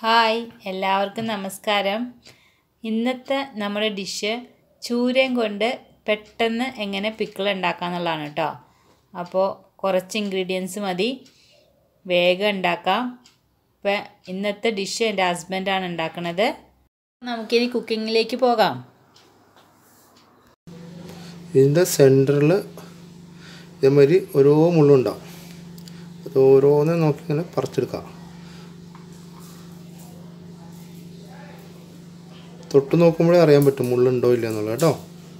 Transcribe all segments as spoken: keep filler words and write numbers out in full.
Hi എല്ലാവർക്കും നമസ്കാരം. ഇന്നത്തെ നമ്മുടെ ഡിഷ് ചൂരയും കൊണ്ട് പെട്ടെന്ന് എങ്ങനെ പിക്കിൾ ഉണ്ടാക്കാമെന്നുള്ളതാണ് കേട്ടോ. അപ്പോൾ കുറച്ച് ഇൻഗ്രീഡിയൻസ് മതി, വേഗം ഉണ്ടാക്കാം. ഇപ്പം ഇന്നത്തെ ഡിഷ് എൻ്റെ ഹസ്ബൻഡാണ് ഉണ്ടാക്കുന്നത്. നമുക്കിനി കുക്കിങ്ങിലേക്ക് പോകാം. ഇതിൻ്റെ സെൻറ്ററിൽ ഇതേമാതിരി ഓരോ മുള്ളുണ്ടാവും. അത് ഓരോന്ന് നോക്കി ഇങ്ങനെ പറിച്ചെടുക്കാം. തൊട്ട് നോക്കുമ്പോഴേ അറിയാൻ പറ്റും മുള്ളുണ്ടോ ഇല്ല എന്നുള്ളത് കേട്ടോ.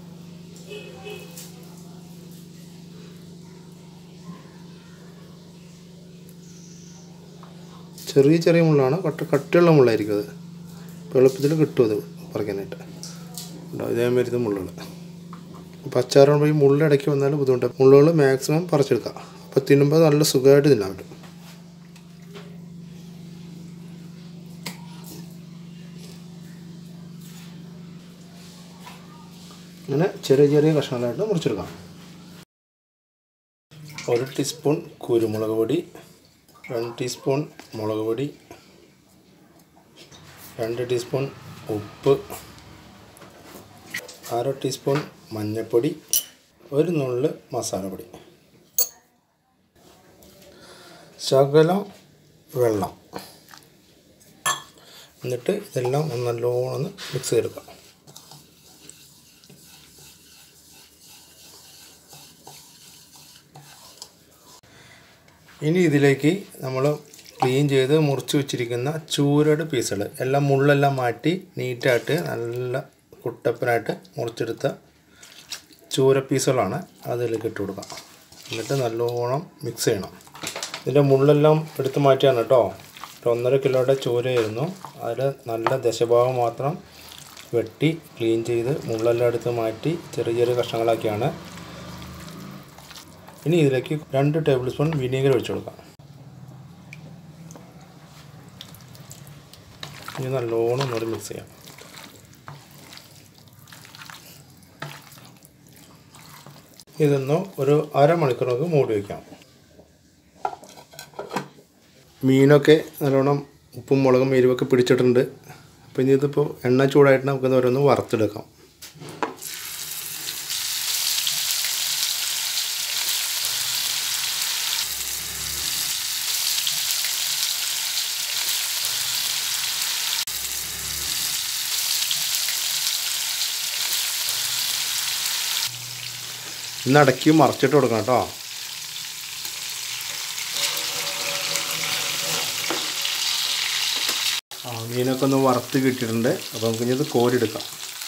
ചെറിയ ചെറിയ മുള്ളാണ്, കട്ട് കട്ടിയുള്ള മുള്ളായിരിക്കും. അത് എളുപ്പത്തിൽ കിട്ടും അത് പറിക്കാനായിട്ട്. ഉണ്ടാവും ഇതേമാതിരി ഇത് മുള്ളുകൾ. അപ്പോൾ അച്ചാറാകുമ്പോൾ ഈ മുള്ളിടയ്ക്ക് വന്നാലും ബുദ്ധിമുട്ടാണ്. മുള്ളുകൾ മാക്സിമം പറിച്ചെടുക്കാം. അപ്പോൾ തിന്നുമ്പോൾ നല്ല സുഖമായിട്ട് തിന്നാൻ പറ്റും. അങ്ങനെ ചെറിയ ചെറിയ കഷ്ണങ്ങളായിട്ട് മുറിച്ചെടുക്കാം. ഒരു ടീസ്പൂൺ കുരുമുളക് പൊടി, രണ്ട് ടീസ്പൂൺ മുളക് പൊടി, രണ്ട് ടീസ്പൂൺ ഉപ്പ്, അര ടീസ്പൂൺ മഞ്ഞൾപ്പൊടി, ഒരു നുള്ള് മസാലപ്പൊടി, ശകലം വെള്ളം. എന്നിട്ട് ഇതെല്ലാം ഒന്ന് നല്ലോണം ഒന്ന് മിക്സ് ചെയ്തെടുക്കാം. ഇനി ഇതിലേക്ക് നമ്മൾ ക്ലീൻ ചെയ്ത് മുറിച്ച് വെച്ചിരിക്കുന്ന ചൂരയുടെ പീസുകൾ എല്ലാം മുള്ളെല്ലാം മാറ്റി നീറ്റായിട്ട് നല്ല കുട്ടപ്പനായിട്ട് മുറിച്ചെടുത്ത ചൂര പീസുകളാണ് അതിലേക്ക് ഇട്ട് കൊടുക്കാം. എന്നിട്ട് നല്ലോണം മിക്സ് ചെയ്യണം. ഇതിൻ്റെ മുള്ളെല്ലാം എടുത്ത് മാറ്റിയാണ് കേട്ടോ. ഒന്നര കിലോയുടെ ചൂരയായിരുന്നു. അതിൽ നല്ല ദശഭാഗം മാത്രം വെട്ടി ക്ലീൻ ചെയ്ത് മുള്ളെല്ലാം എടുത്ത് മാറ്റി ചെറിയ ചെറിയ കഷ്ണങ്ങളാക്കിയാണ്. ഇനി ഇതിലേക്ക് രണ്ട് ടേബിൾ സ്പൂൺ വിനീഗർ ഒഴിച്ചു കൊടുക്കാം. ഇനി നല്ലോണം ഒന്നുകൂടി മിക്സ് ചെയ്യാം. ഇതൊന്ന് ഒരു അരമണിക്കൂർ നമുക്ക് മൂടി വയ്ക്കാം. മീനൊക്കെ നല്ലോണം ഉപ്പും മുളകും എരിവൊക്കെ പിടിച്ചിട്ടുണ്ട്. അപ്പോൾ ഇനി ഇതിപ്പോൾ എണ്ണ ചൂടായിട്ട് നമുക്കൊന്ന് ഓരോന്ന് വറുത്തെടുക്കാം. ഇന്ന് ഇടയ്ക്ക് മറിച്ചിട്ട് കൊടുക്കണം കേട്ടോ. ആ മീനൊക്കെ ഒന്ന് വറുത്ത് കിട്ടിയിട്ടുണ്ട്. അപ്പോൾ നമുക്ക് ഇനി ഇത് കോരിയെടുക്കാം.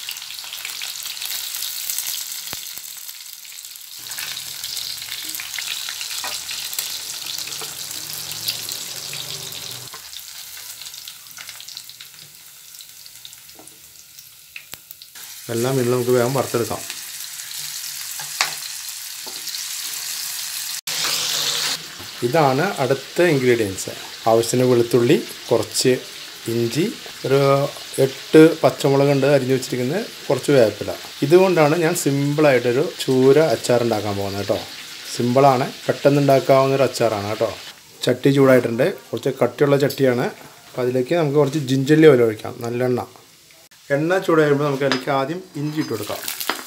എല്ലാം മീനിൽ നമുക്ക് വേഗം വറുത്തെടുക്കാം. ഇതാണ് അടുത്ത ഇൻഗ്രീഡിയൻസ്. ആവശ്യത്തിന് വെളുത്തുള്ളി, കുറച്ച് ഇഞ്ചി, ഒരു എട്ട് പച്ചമുളകുണ്ട് അരിഞ്ഞു വെച്ചിരിക്കുന്നത്, കുറച്ച് വേപ്പില. ഇതുകൊണ്ടാണ് ഞാൻ സിമ്പിളായിട്ടൊരു ചൂര അച്ചാറുണ്ടാക്കാൻ പോകുന്നത് കേട്ടോ. സിമ്പിളാണ്, പെട്ടെന്ന് ഉണ്ടാക്കാവുന്നൊരു അച്ചാറാണ് കേട്ടോ. ചട്ടി ചൂടായിട്ടുണ്ട്. കുറച്ച് കട്ടിയുള്ള ചട്ടിയാണ്. അപ്പോൾ അതിലേക്ക് നമുക്ക് കുറച്ച് ജിഞ്ചല്ലി ഓയിൽ ഒഴിക്കാം. നല്ലെണ്ണ. എണ്ണ ചൂടാകുമ്പോൾ നമുക്ക് അതിലേക്ക് ആദ്യം ഇഞ്ചി ഇട്ട് കൊടുക്കാം.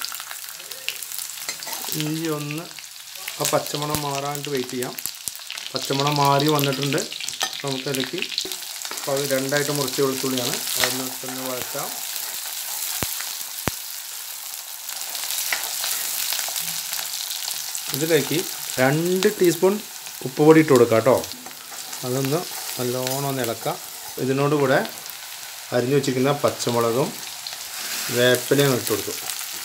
ഇഞ്ചി ഒന്ന് ആ പച്ചമണം മാറാനായിട്ട് വെയിറ്റ് ചെയ്യാം. പച്ചമണം മാറി വന്നിട്ടുണ്ട്. നമുക്കതിലേക്ക് അത് രണ്ടായിട്ട് മുറിച്ച വെളുത്തുള്ളിയാണ്. അതിന് തന്നെ വഴറ്റാം. ഇതിലേക്ക് രണ്ട് ടീസ്പൂൺ ഉപ്പ് പൊടി ഇട്ട് കൊടുക്കാം കേട്ടോ. അതൊന്ന് നല്ലോണം ഒന്ന് ഇളക്കാം. ഇതിനോട് കൂടെ അരിഞ്ഞു വെച്ചിരിക്കുന്ന പച്ചമുളകും വേപ്പിലയും ഇട്ട് കൊടുക്കും.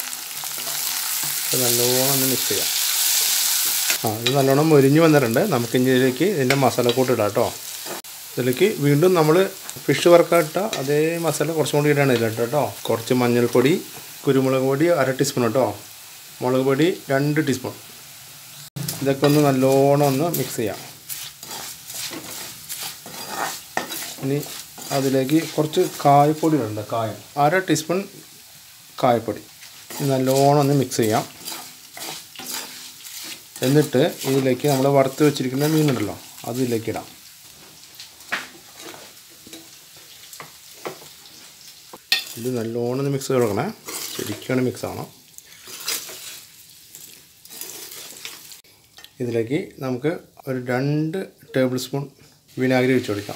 നല്ലോണം ഒന്ന് മിക്സ് ചെയ്യാം. ആ ഇത് നല്ലോണം മൊരിഞ്ഞ് വന്നിട്ടുണ്ട്. നമുക്ക് ഇനി ഇതിലേക്ക് ഇതിൻ്റെ മസാലക്കൂട്ട് ഇടാം കേട്ടോ. ഇതിലേക്ക് വീണ്ടും നമ്മൾ ഫിഷ് വറുക്കാട്ട അതേ മസാല കുറച്ചും കൂടി ഇടാണ് ഇതിലിട്ട് കേട്ടോ. കുറച്ച് മഞ്ഞൾപ്പൊടി, കുരുമുളക് പൊടി അര ടീസ്പൂൺ കേട്ടോ, മുളക് പൊടി രണ്ട് ടീസ്പൂൺ. ഇതൊക്കെ ഒന്ന് നല്ലോണം ഒന്ന് മിക്സ് ചെയ്യാം. ഇനി അതിലേക്ക് കുറച്ച് കായപ്പൊടി ഇടുന്നുണ്ട്. കായം അര ടീസ്പൂൺ കായപ്പൊടി. നല്ലോണം ഒന്ന് മിക്സ് ചെയ്യാം. എന്നിട്ട് ഇതിലേക്ക് നമ്മൾ വറുത്ത് വെച്ചിരിക്കുന്ന മീനുണ്ടല്ലോ അതിലേക്ക് ഇടാം. ഇത് നല്ലോണം മിക്സ് ചെയ്ത് കൊടുക്കണേ, ശരിക്കും മിക്സ് ആവണം. ഇതിലേക്ക് നമുക്ക് ഒരു രണ്ട് ടേബിൾ സ്പൂൺ വിനാഗിരി ഒഴിച്ച് കൊടുക്കാം.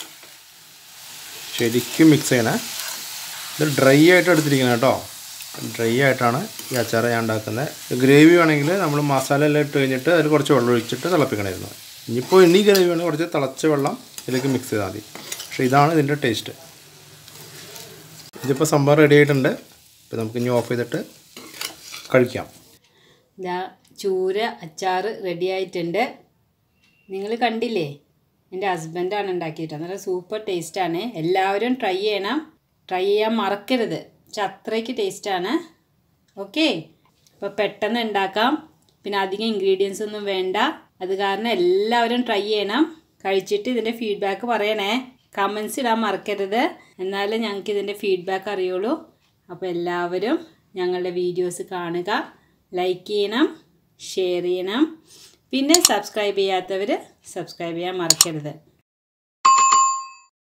ശരിക്കും മിക്സ് ചെയ്യണേ. ഇത് ഡ്രൈ ആയിട്ട് എടുത്തിരിക്കണം കേട്ടോ. ഡ്രൈ ആയിട്ടാണ് ഈ അച്ചാർ ഞാൻ ഉണ്ടാക്കുന്നത്. ഗ്രേവി വേണമെങ്കിൽ നമ്മൾ മസാല എല്ലാം ഇട്ട് കഴിഞ്ഞിട്ട് അതിൽ കുറച്ച് വെള്ളം ഒഴിച്ചിട്ട് തിളപ്പിക്കണമായിരുന്നു. ഇനിയിപ്പോൾ ഇനി ഗ്രേവി വേണമെങ്കിൽ കുറച്ച് തിളച്ച വെള്ളം ഇതിലേക്ക് മിക്സ് ചെയ്താൽ മതി. പക്ഷേ ഇതാണ് ഇതിൻ്റെ ടേസ്റ്റ്. ഇതിപ്പോൾ സംഭവം റെഡി ആയിട്ടുണ്ട്. ഇപ്പോൾ നമുക്ക് ഇനി ഓഫ് ചെയ്തിട്ട് കഴിക്കാം. ഇതാ ചൂര അച്ചാർ റെഡി ആയിട്ടുണ്ട്. നിങ്ങൾ കണ്ടില്ലേ, എൻ്റെ ഹസ്ബൻഡാണ് ഉണ്ടാക്കിയിട്ട്. നല്ല സൂപ്പർ ടേസ്റ്റാണ്. എല്ലാവരും ട്രൈ ചെയ്യണം. ട്രൈ ചെയ്യാൻ മറക്കരുത്. പക്ഷെ അത്രയ്ക്ക് ടേസ്റ്റാണ്. ഓക്കെ, അപ്പോൾ പെട്ടെന്ന് ഉണ്ടാക്കാം. പിന്നെ അധികം ഇൻഗ്രീഡിയൻസ് ഒന്നും വേണ്ട. അത് കാരണം എല്ലാവരും ട്രൈ ചെയ്യണം. കഴിച്ചിട്ട് ഇതിൻ്റെ ഫീഡ്ബാക്ക് പറയണേ. കമൻസ് ഇടാൻ മറക്കരുത്. എന്നാലേ ഞങ്ങൾക്ക് ഇതിൻ്റെ ഫീഡ്ബാക്ക് അറിയുള്ളൂ. അപ്പോൾ എല്ലാവരും ഞങ്ങളുടെ വീഡിയോസ് കാണുക, ലൈക്ക് ചെയ്യണം, ഷെയർ ചെയ്യണം. പിന്നെ സബ്സ്ക്രൈബ് ചെയ്യാത്തവർ സബ്സ്ക്രൈബ് ചെയ്യാൻ മറക്കരുത്.